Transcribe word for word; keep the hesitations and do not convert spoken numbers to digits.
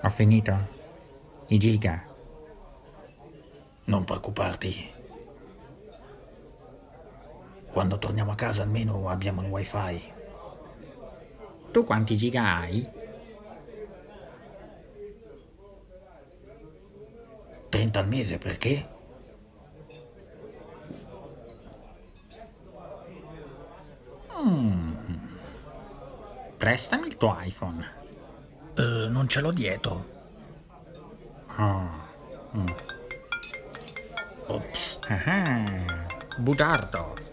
Ho finito. I giga. Non preoccuparti. Quando torniamo a casa almeno abbiamo il wifi. Tu quanti giga hai? trenta al mese, perché? Mm. Prestami il tuo iPhone. Uh, non ce l'ho dietro. Oh. Mm. Ops. Ah, bugiardo.